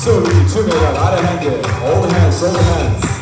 So we took it out of hand, all hands, all hands.